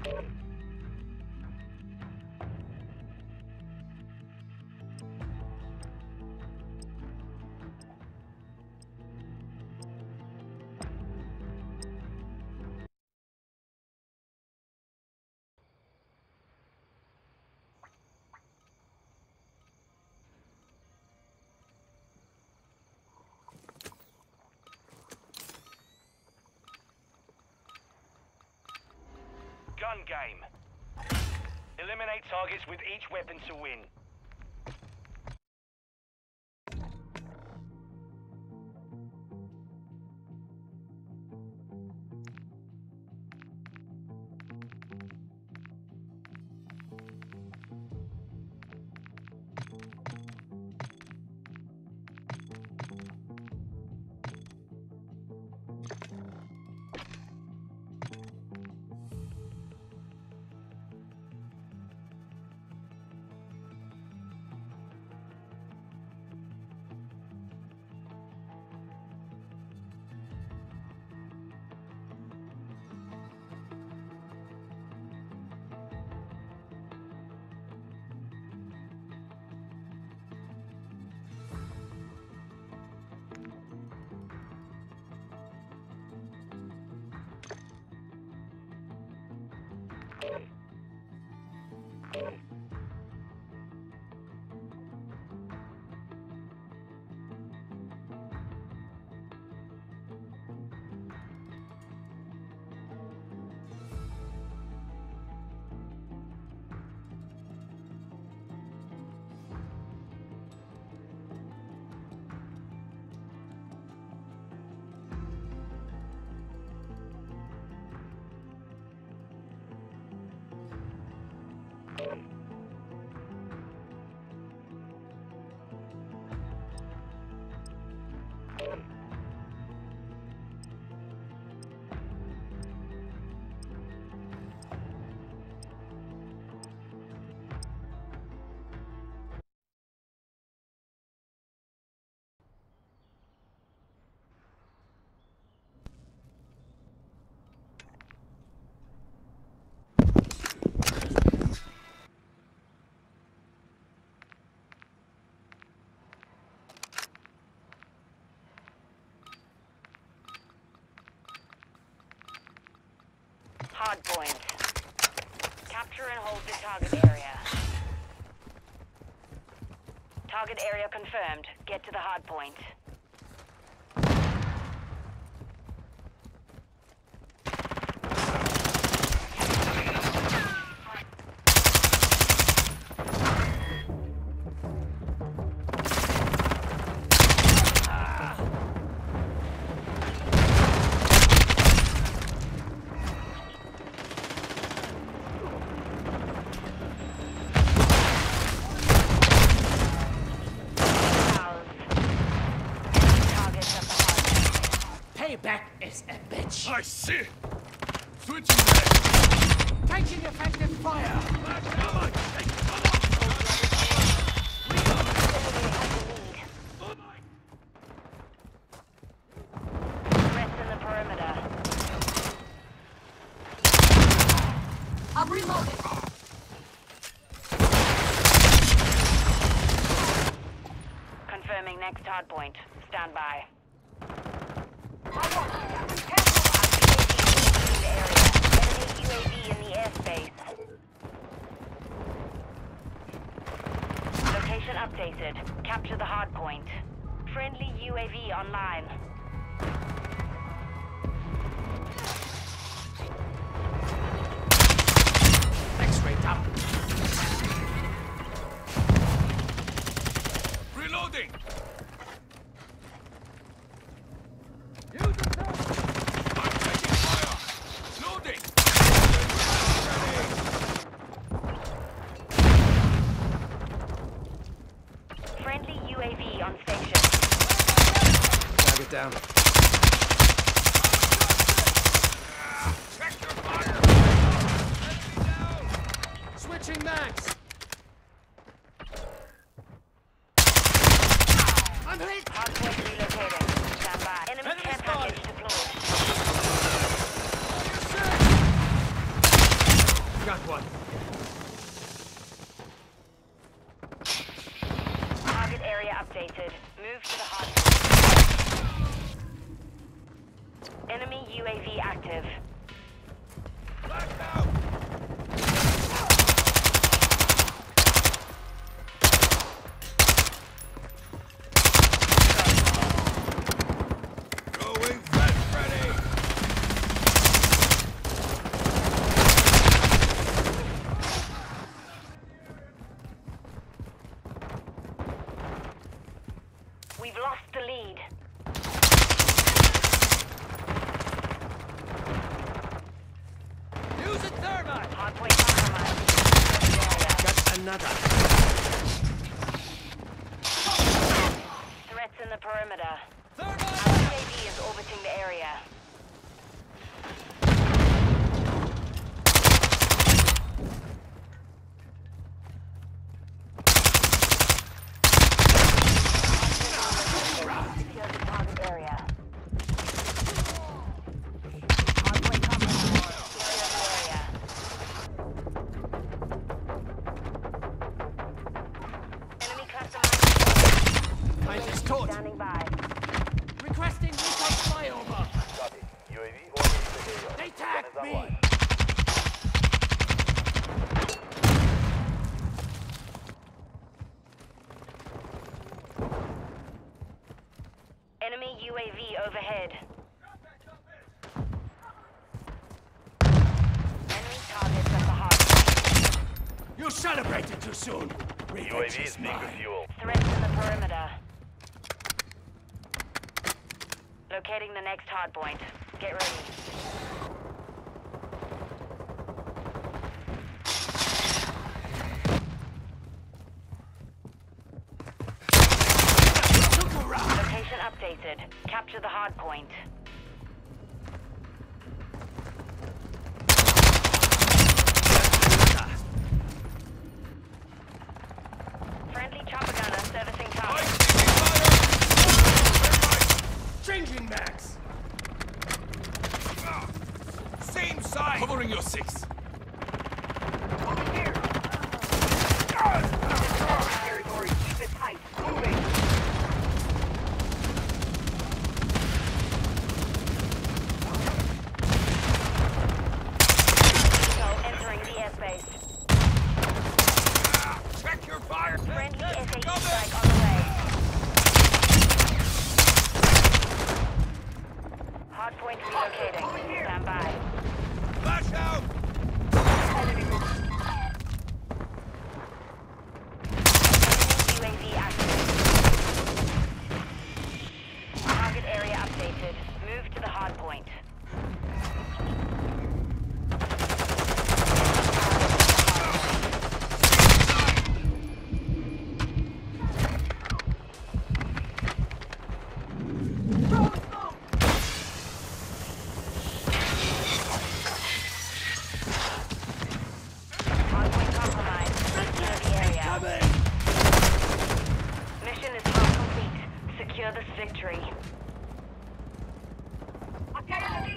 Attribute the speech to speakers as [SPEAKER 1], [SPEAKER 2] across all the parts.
[SPEAKER 1] Gun game. Eliminate targets with each weapon to win.
[SPEAKER 2] Hard point. Capture and hold the target area. Target area confirmed. Get to the hard point.
[SPEAKER 3] Payback is a bitch.
[SPEAKER 4] I see. Switching back.
[SPEAKER 3] Taking effective fire.
[SPEAKER 2] Rest in the perimeter.
[SPEAKER 3] I'm reloading.
[SPEAKER 2] Confirming next hard point. Stand by. UAV in the airspace. Location updated. Capture the hard point. Friendly UAV online.
[SPEAKER 3] X-ray down.
[SPEAKER 4] Reloading.
[SPEAKER 2] Friendly UAV on station.
[SPEAKER 5] Target down.
[SPEAKER 4] Check your fire. Enemy down.
[SPEAKER 3] Switching mags. I'm hit.
[SPEAKER 2] Hardpoint relocating. Stand by. Enemy care package deployed.
[SPEAKER 3] that one.
[SPEAKER 2] Target area updated. Move to the hard point. Enemy UAV active.
[SPEAKER 4] Blast out! Throwing flash grenade!
[SPEAKER 2] We've lost the lead.
[SPEAKER 3] Use a thermite.
[SPEAKER 2] Hardpoint compromised.
[SPEAKER 5] Got another.
[SPEAKER 2] Threats in the perimeter.
[SPEAKER 3] Thermite.
[SPEAKER 2] UAV is orbiting the area. Secure the target area. Hardpoint compromised. Secure the area. Enemy cluster mine.
[SPEAKER 3] I just caught.
[SPEAKER 2] Standing by.
[SPEAKER 3] Requesting recon flyover.
[SPEAKER 1] Copy. UAV orbiting the AO.
[SPEAKER 3] They tagged
[SPEAKER 1] Gun is
[SPEAKER 3] me.
[SPEAKER 1] online.
[SPEAKER 2] Enemy UAV overhead. Enemy targets at the hard.
[SPEAKER 3] You celebrated too soon. Revenge
[SPEAKER 1] UAV
[SPEAKER 3] is
[SPEAKER 1] is being
[SPEAKER 3] mine.
[SPEAKER 1] refueled.
[SPEAKER 2] Threats in the perimeter. Locating the next hardpoint. Get ready.
[SPEAKER 3] Look around.
[SPEAKER 2] Location updated. Capture the hardpoint. Friendly chopper gunner servicing target.
[SPEAKER 3] Changing max.
[SPEAKER 4] Same side! Covering your six.
[SPEAKER 2] Territory. Keep it tight. Moving. Entering the airspace.
[SPEAKER 4] Check your fire!
[SPEAKER 2] Friendly SAE
[SPEAKER 4] Cover!
[SPEAKER 2] strike on the way. Hardpoint relocating. Stand by.
[SPEAKER 4] Flash out!
[SPEAKER 2] UAV active. Target area updated. Move to the hardpoint. Hardpoint compromised. Secure the area.
[SPEAKER 3] Coming.
[SPEAKER 2] Mission is half complete. Secure this victory. Our counter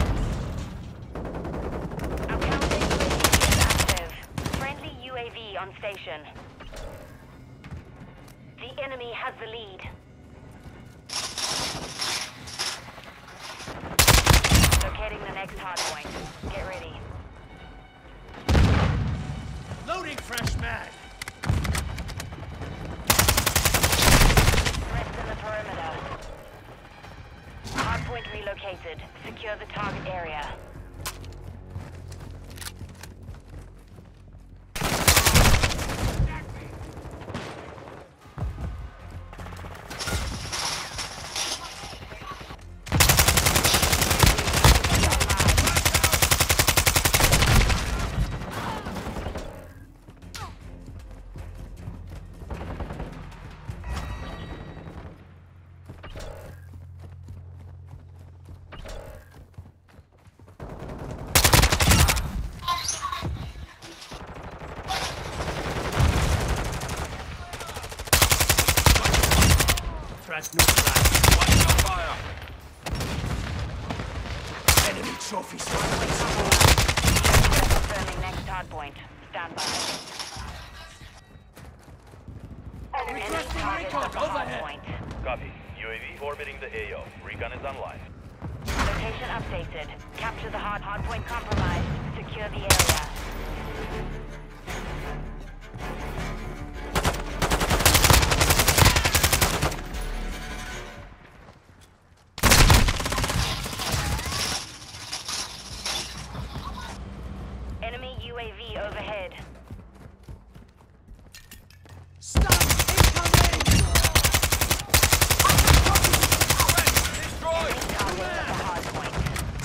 [SPEAKER 2] UAV is active. Friendly UAV on station. The enemy has the lead. Locating the next hardpoint. Get ready.
[SPEAKER 3] Loading fresh mag.
[SPEAKER 2] Threats in the perimeter. Hardpoint relocated. Secure the target area.
[SPEAKER 3] Threat neutralized.
[SPEAKER 4] Watch your fire!
[SPEAKER 3] Enemy trophy.
[SPEAKER 2] Confirming next hardpoint. point. Stand by. Enemy
[SPEAKER 3] Requesting
[SPEAKER 2] targets
[SPEAKER 3] recon
[SPEAKER 2] at the hard
[SPEAKER 3] overhead.
[SPEAKER 2] point.
[SPEAKER 6] Copy. UAV orbiting the AO. Recon is online.
[SPEAKER 2] Location updated. Capture the hard point compromised. Secure the area. Enemy UAV overhead.
[SPEAKER 3] Stun incoming!
[SPEAKER 4] Destroyed!
[SPEAKER 2] Targets at the hard point.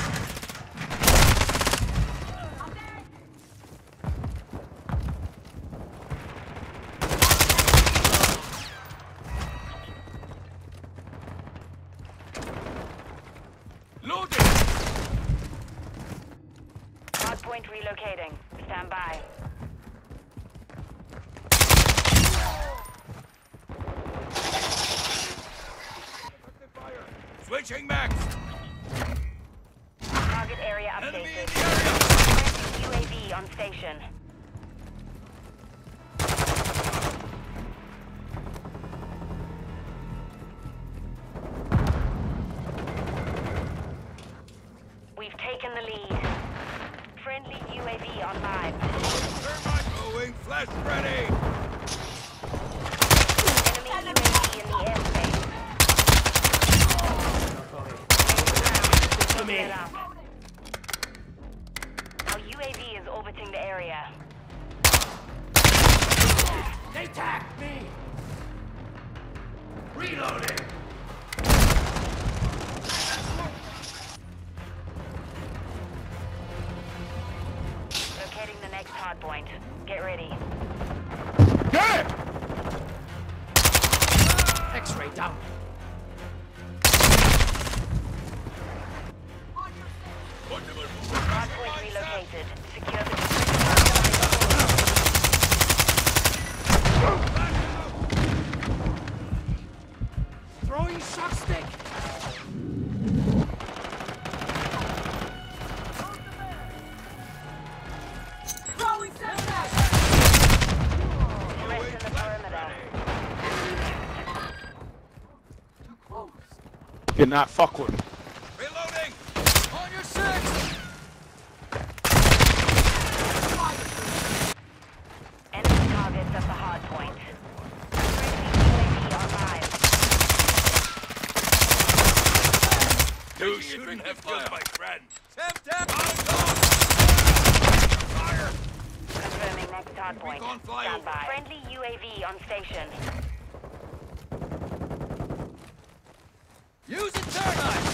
[SPEAKER 4] Loaded!
[SPEAKER 2] Hard point relocating. Stand by.
[SPEAKER 4] Switching max!
[SPEAKER 2] Target area
[SPEAKER 4] Enemy in
[SPEAKER 2] updated.
[SPEAKER 4] the area!
[SPEAKER 2] UAV on station. We've taken the lead. Friendly UAV online.
[SPEAKER 4] Thermite going, flash ready!
[SPEAKER 2] Enemy UAV in the airspace.
[SPEAKER 3] For me.
[SPEAKER 2] Set up. Our UAV is orbiting the area.
[SPEAKER 3] They tagged me! Reloading!
[SPEAKER 2] Locating the next hard point. Get ready.
[SPEAKER 4] Get it!
[SPEAKER 3] X-ray down.
[SPEAKER 2] Hard point relocated. Secure the
[SPEAKER 3] Throwing shock stick!
[SPEAKER 2] threats in the perimeter.
[SPEAKER 6] Cannot fuck with me.
[SPEAKER 4] Reloading! On your six!
[SPEAKER 2] Enemy targets at the hard point. Friendly UAV online.
[SPEAKER 4] You shouldn't have killed my friend! Step down! Fire!
[SPEAKER 2] Confirming next hard point.
[SPEAKER 4] Recon flyover.
[SPEAKER 2] Stand by. Friendly UAV on station.
[SPEAKER 4] Use a thermite!